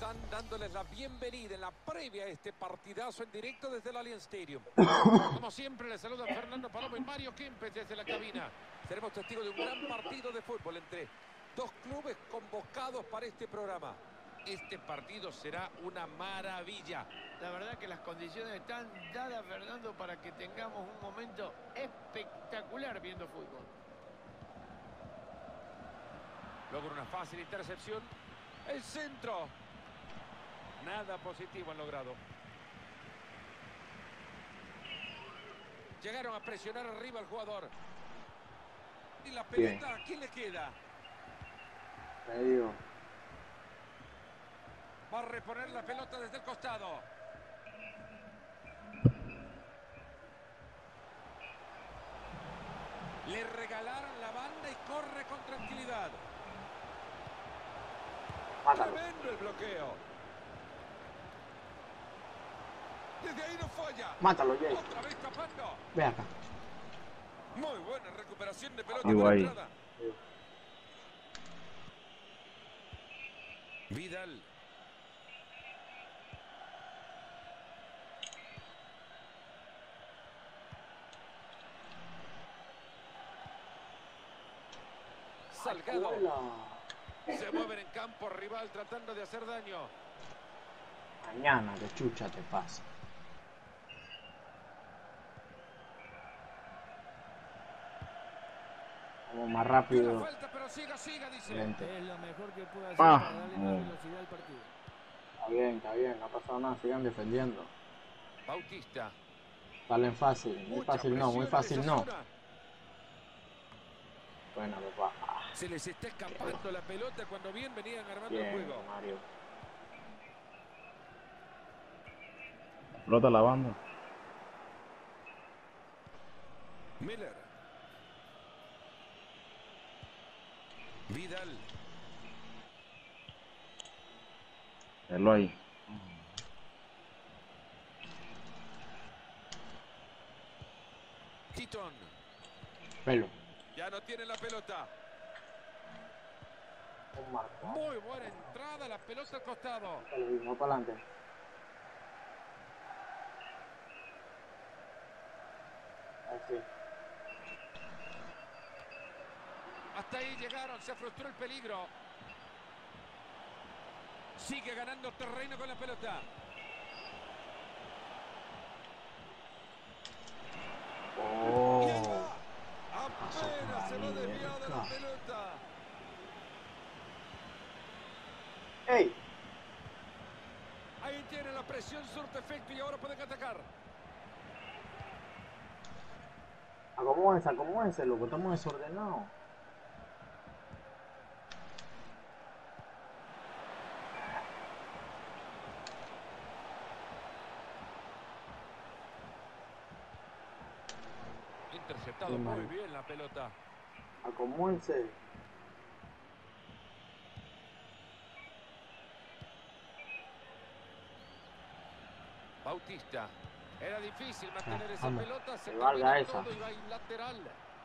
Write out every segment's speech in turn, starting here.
están dándoles la bienvenida en la previa a este partidazo en directo desde el Allianz Stadium. Como siempre, le saludan Fernando Palomo y Mario Kempes desde la cabina. Seremos testigos de un gran partido de fútbol entre dos clubes convocados para este programa. Este partido será una maravilla. La verdad que las condiciones están dadas, Fernando, para que tengamos un momento espectacular viendo fútbol. Logra una fácil intercepción. El centro. Nada positivo han logrado. Llegaron a presionar arriba al jugador. Y la pelota, ¿a quién le queda? Medio. Va a reponer la pelota desde el costado. Le regalaron la banda y corre con tranquilidad. Mátalo. Tremendo el bloqueo. Desde ahí no falla. Mátalo, Jay. Otra vez escapando. Ve acá. Muy buena recuperación de pelota. Digo Buena ahí. entrada. Vidal. Salgado. Se mueven en campo rival tratando de hacer daño. Mañana, que chucha te pasa. Vamos más rápido. Falta, pero siga, siga, dice. Excelente. Es lo mejor que puede hacer Ah, para darle no. más velocidad al partido. Está bien, no ha pasado nada, sigan defendiendo. Bautista. Salen fácil, muy Mucha fácil no, muy presión en fácil esa no. zona. Bueno, papá. Se les está escapando la pelota cuando bien venían armando el Bien, juego. Mario. Pelota a la banda. Miller. Vidal. Verlo ahí. Titon. Pelo. Ya no tiene la pelota. Un marco. Muy buena entrada, la pelota al costado. Lo mismo para adelante. Así. Hasta ahí llegaron, se frustró el peligro. Sigue ganando terreno con la pelota. Y ahí Oh. va. Apenas se va desviada la pelota. ¡Ey! Ahí tiene la presión, surte efecto y ahora pueden atacar. Acomódense, loco, estamos desordenados. Interceptado Qué muy mal. bien la pelota. Acomódense. Bautista. Era difícil mantener esa anda. pelota. Se Que valga terminó esa. todo y va en lateral.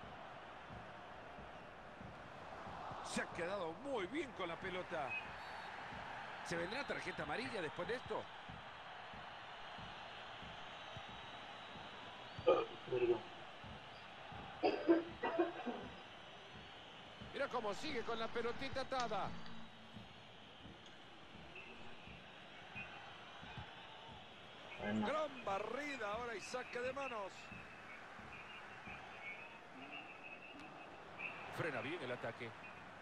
Se ha quedado muy bien con la pelota. ¿Se vendrá tarjeta amarilla después de esto? Perdón. Mira cómo sigue con la pelotita atada. Bueno, Gran barrida ahora y saque de manos. Frena bien el ataque.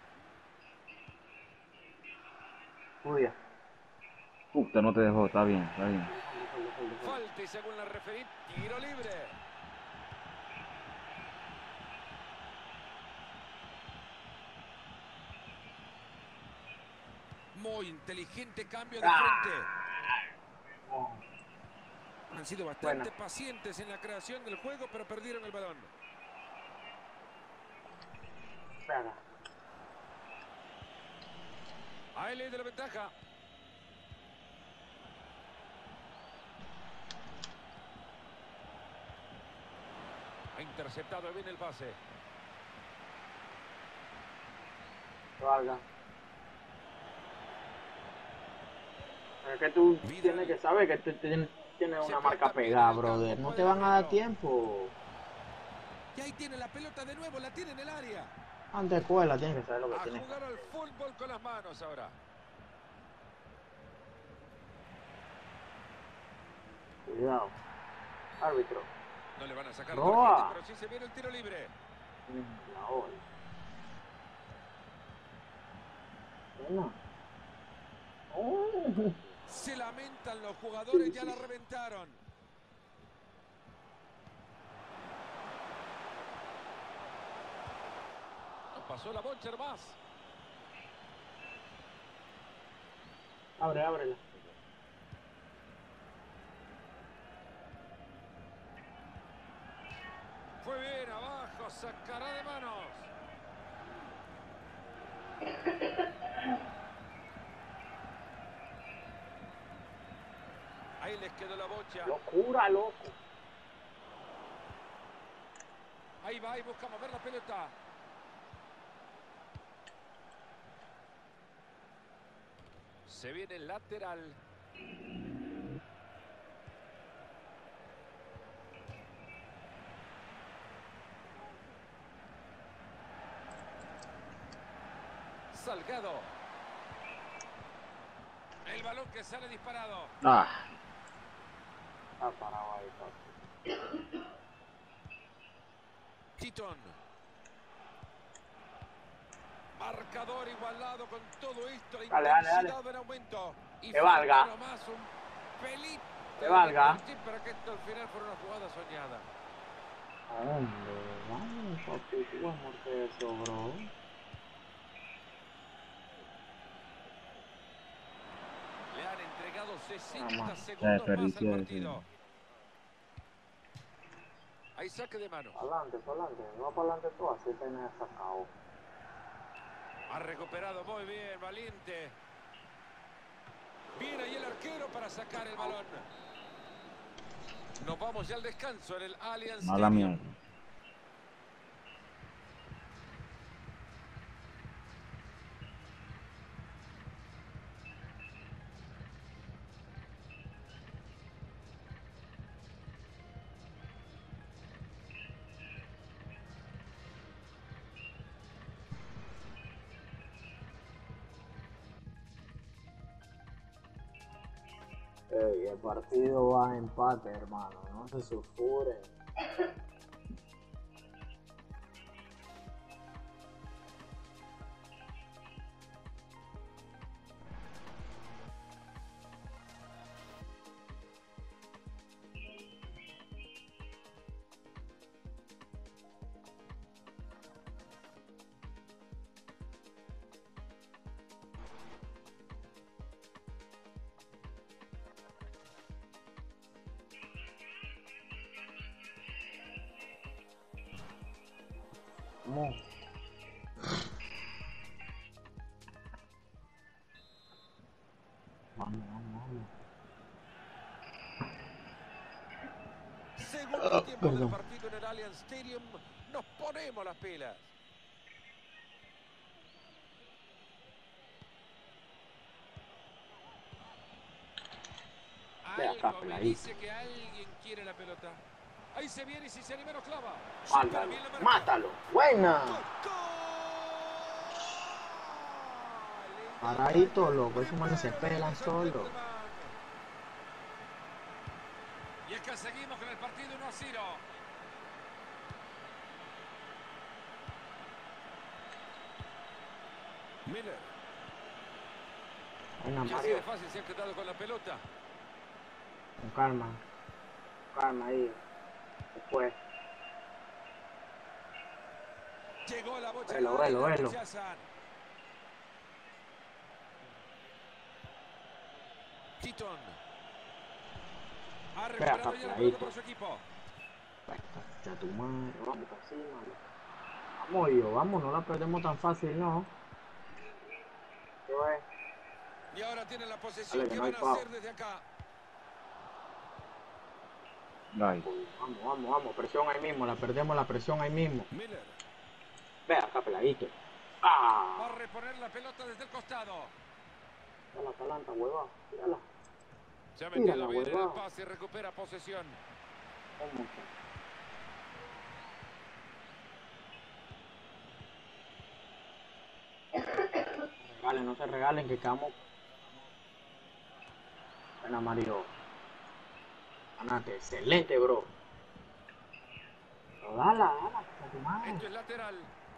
Julia. Puta, no te dejó. Está bien, está bien. Falta y según la referí, tiro libre. Muy inteligente cambio de frente. Han sido bastante pacientes en la creación del juego, pero perdieron el balón. Espera. A él de la ventaja. Ha interceptado bien el pase. Que valga. Es que tú Vidal. tienes que saber que tú tienes Se una marca presta bien pegada, en el brother. campo, No puede te van a dar abrirlo. tiempo. Y ahí tiene la pelota de nuevo, la tiene en el área. Antes de escuela tienes que saber lo que A tienes que jugar al hacer. fútbol con las manos ahora. Cuidado. Árbitro. No le van a sacar Roa. tarjeta, pero sí se viene el tiro libre. La hora. Buena. Oh. Se lamentan los jugadores, ya la reventaron. No pasó la Bocher más. Ábrela. Fue bien abajo, sacará de manos. Ahí les quedó la bocha. Locura, loco. Ahí va y busca mover la pelota. Se viene el lateral. Salgado. El balón que sale disparado. Ah, Está parado ahí, papi. Titon. Marcador igualado con todo esto. La Dale. intensidad en aumento. Y Que valga. falta nomás un pelín. Que valga. Para que esto al final fuera una jugada soñada. ¿A dónde? Vamos, papi. Tú vas a morder eso, bro. Le han entregado 60 Vamos. segundos más al desperdicio ese. partido. Hay saque de mano. Adelante. No para adelante tú, así tenés sacado. Ha recuperado muy bien, valiente. Viene ahí el arquero para sacar el balón. Nos vamos ya al descanso en el Allianz mala Stadium. mierda. El partido va a empate, hermano. No se sulfuren. Vamos. Vamos. Segundo tiempo del Perdón. partido en el Allianz Stadium. Nos ponemos las pilas. Ve acá, Algo me peladito. dice que alguien quiere la pelota. Ahí se viene y si se anima lo clava. Mátalo. Bien la marca. Mátalo. Buena. ¡Gol! Paradito, loco. Esos manos se pelan solo. Y es que seguimos con el partido 1-0. Miller. Buena, Y así Mario. de fácil se han quedado con la pelota. Con calma. Calma ahí. Después. Llegó la bocha. Velo, al área y la velo. rechazan. Titon. Ha recuperado ya la pelota por su equipo. Ya tu madre. Vamos para encima. Vamos yo. Vamos, no la perdemos tan fácil, ¿no? ¿Qué es? Y ahora tienen la posesión. Dale, que ¿Qué no hay van a foul. hacer desde acá? Ay, Vamos. Presión ahí mismo. La perdemos la presión ahí mismo. Miller. Ve acá, peladito. Va ¡Ah! a reponer la pelota desde el costado. Ya la talanta, hueva. Tírala. Se ha Tira metido la bien en el huevada. pase y recupera posesión. ¿Cómo que? No se regalen, que quedamos. Buena, Mario. Ganaste, excelente, bro. Pero dala, a tu madre. Esto es lateral.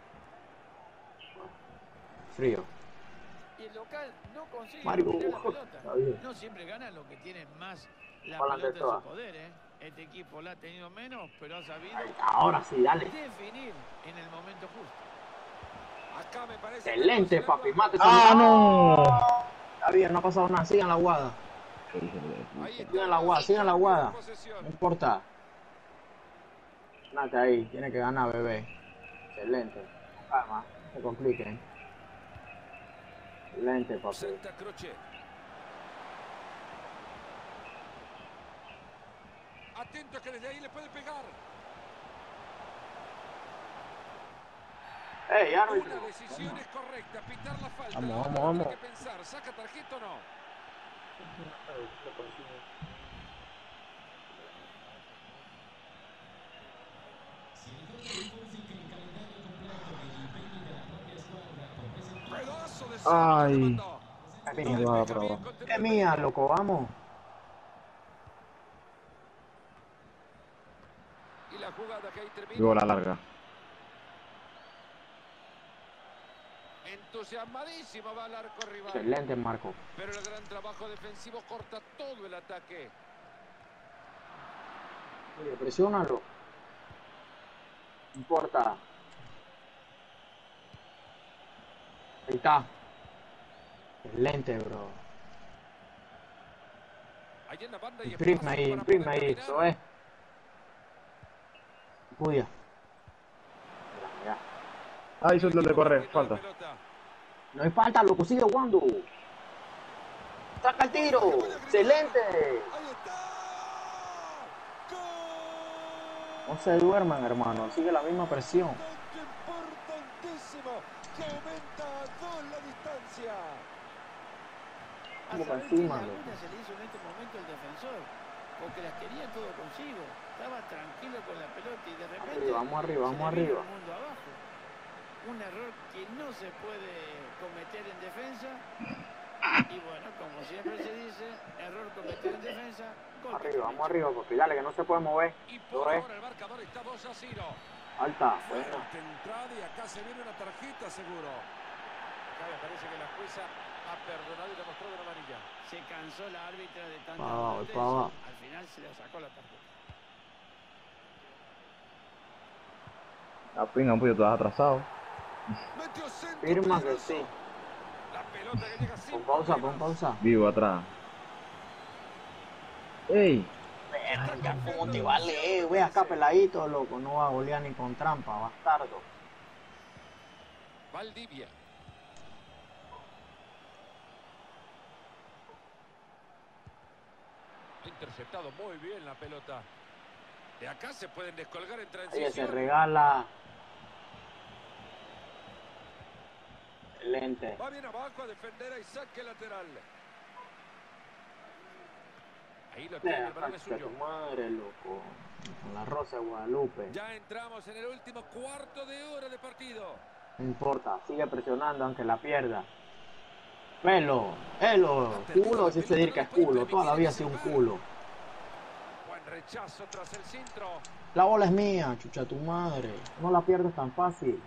Frío. Y el local no consigue Mario, dominar la pelota. está bien. No siempre ganan los que tienen más la Pa'lante pelota en toda. su poder, ¿eh? Este equipo la ha tenido menos, pero ha sabido Ahí está, ahora sí, dale. definir en el momento justo. Acá me parece Excelente, que papi. algo. Mate. ¡Ah, no! Está bien, no ha pasado nada. Sigan la guada. Qué hijo de Ahí puta. está Sigan el la guada, pase, sigan la cambio de guada. posesión. No importa. Nate ahí, tiene que ganar, bebé. Excelente. Con calma, no se compliquen. Excelente, papi. Santa Croce. Atento que desde ahí le puede pegar. ¡Ey, árbitro! Una decisión es correcta, pitar la falta. Vamos, La otra vamos, tiene vamos. que pensar, ¿saca tarjeta o no? Pedazo de centro que le Ay. mandó. Es No mía, le va pega para bien abajo. con es tenido mía, peligro. loco, vamos. Y la jugada que ahí termina. Digo la larga. Entusiasmadísimo va al arco rival. Excelente, Marco. Pero el gran trabajo defensivo corta todo el ataque. Oye, presiónalo. No importa. Ahí está. Excelente, bro. Ahí en la banda y Imprime espacio ahí, para imprime poder ahí. caminar. Eso es. Cuida. Ya. Ay, El suéltate de equipo correr. perdiendo la Falta. pelota. No hay falta, loco. Sigue jugando. Saca el tiro. Excelente. Ahí está. ¡Gol! No se duerman, hermano. Sigue la misma presión. Importantísimo. Que aumenta a 2 la distancia. A Como saber encima, qué loco. laguna se le hizo en este momento el defensor, porque las tenía todo consigo, estaba tranquilo con la pelota y de repente Arriba, vamos arriba, se vamos le vino arriba. el mundo abajo. Un error que no se puede cometer en defensa y bueno, como siempre se dice, error cometido en defensa, gol Arriba, vamos hecho. arriba, papi. Dale, que no se puede mover. Y por Lo es. ahora el marcador está 2-0. Alta. Buena. Fuerte entrada y acá se viene una tarjeta seguro. Acá me parece que la jueza ha perdonado y le ha mostrado una amarilla. Se cansó la árbitra de tanta Pa' abajo, advertencia. pa' abajo. Al final se le sacó la tarjeta. La pinga, pues tú estás atrasado. Metió centro Firma que peligroso. sí. La pelota que llega sin Pon pausa, problemas. pon pausa. Vivo atrás. ¡Ey! Verga, ¿cómo te va a leer? Ve acá peladito, loco. No va a golear ni con trampa, bastardo. Valdivia. Ha interceptado muy bien la pelota. De acá se pueden descolgar en Ahí se transición. regala. Excelente. Va bien abajo a defender y saque lateral. Ahí lo tiene, el balón es Concha suyo. tu madre, loco. Con la Rosa de Guadalupe. Ya entramos en el último cuarto de hora de partido. No importa, sigue presionando aunque la pierda. Velo, velo. Culo, si se dice que es culo. Toda la vida ha sido un culo. Buen rechazo tras el centro. La bola es mía, chucha tu madre. No la pierdes tan fácil.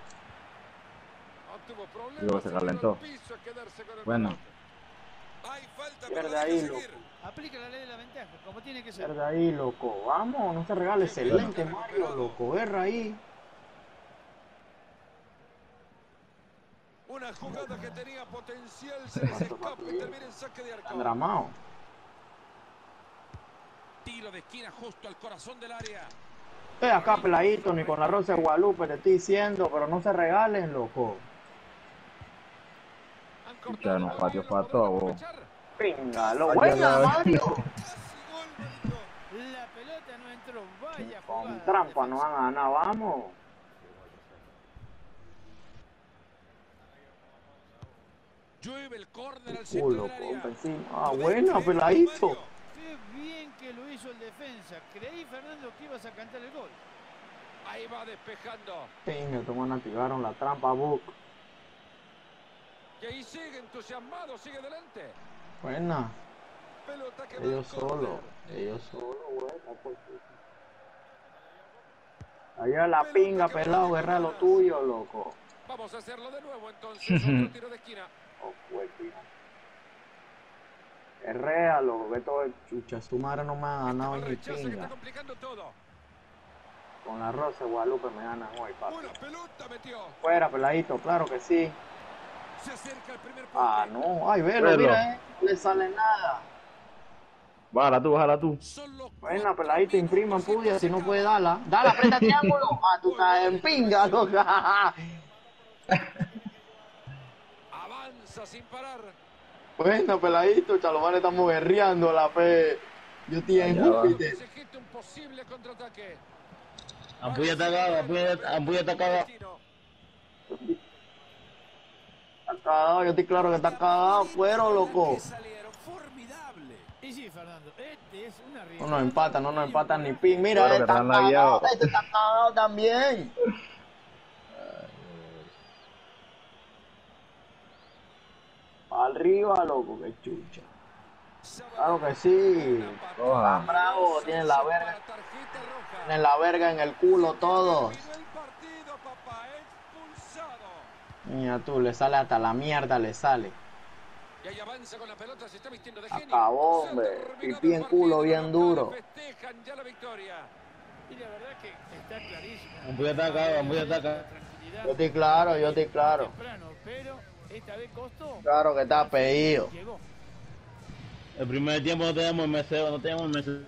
No tuvo problemas. Luego se calentó. quedó al piso a quedarse con el Bueno. balón. Hay falta, Pierde pero hay que ahí, seguir. loco. Aplica la ley de la ventaja, como tiene que ser. Pierde ahí, loco. Vamos, no se regale. Excelente, Mario, loco. Erra ahí. Una jugada que tenía potencial se les escapa y termina en saque de Están arco. dramados. Tiro de esquina justo al corazón del área. Estoy acá peladito, ni con la Rosa de Guadalupe, te estoy diciendo, pero no se regalen, loco. Han Ya cortado nos el pateó balón, para todo, ¿podrán vos. aprovechar? Venga, lo Ay, buena, ya la- Mario. Casi gol, manito. La pelota no entró, vaya Con jugada trampa no defensiva. van a ganar, vamos. Llueve el córner al centro Culo, del área. compa, encima. Ah, buena, peladito. Qué bien que lo hizo el defensa. Creí, Fernando, que ibas a cantar el gol. Ahí va despejando. Pinga, toman, activaron la trampa, Book. Y ahí sigue entusiasmado, sigue adelante. Buena. Pelota que va Ellos al córner. solo. Ellos solo, buena, pues. Allá la pinga, pelado, guerra lo tuyo, loco. Vamos a hacerlo de nuevo entonces. Otro tiro de esquina. Oh, pues, tío. Herrea, loco, que todo es chucha. Su madre no me ha ganado El ni rechazo que está pinga. complicando todo. Con la Rosa de Guadalupe me ganan hoy, papi. Una pelota metió. Fuera, peladito, claro que sí. Se acerca el primer poste. Ah, no. Ay, velo, Velo. mira, no le sale nada. Bájala tú. Solo Buena, 4 peladito, imprima, minutos y puya, esto si se no acaba. puede darla. Dala, aprieta triángulo. Ah, tú estás en pinga, loca. Avanza sin parar. Bueno, peladito, chalomanes, estamos guerreando la fe. Yo estoy en Allá va. Júpiter. Se gesta un posible contraataque. Ampulla atacada, ampulla atacada. Está cagado, yo estoy claro que está cagado, cuero, loco. Que salieron formidable. Y sí, Fernando, este es una No nos empatan, no nos empatan ni pin. Mira, Bueno, que está están cagado, lagueados. este está cagado también. Arriba, loco, que chucha. Claro que sí. Roja. Bravo, tienen la verga. Para tarjeta roja. Tienen la verga en el culo todos. Terminó el partido, papá. Expulsado. Mira tú, le sale hasta la mierda, le sale. Y ahí avanza con la pelota, se está vistiendo de genio. Acabó, Se ha hombre. terminado Pipí el en culo partido, bien los duro. padres festejan ya la victoria. Y la verdad que está clarísimo. Ampulla atacada, ampulla atacada. Tranquilidad. Yo estoy claro, yo estoy claro. Temprano, pero esta vez costó. Claro que está pedido. Llegó. El primer tiempo no teníamos el meseo, no teníamos el meseo.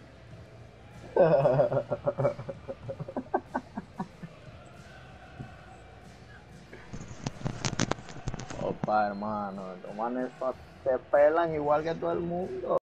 Opa, hermano, los manes se pelan igual que todo el mundo.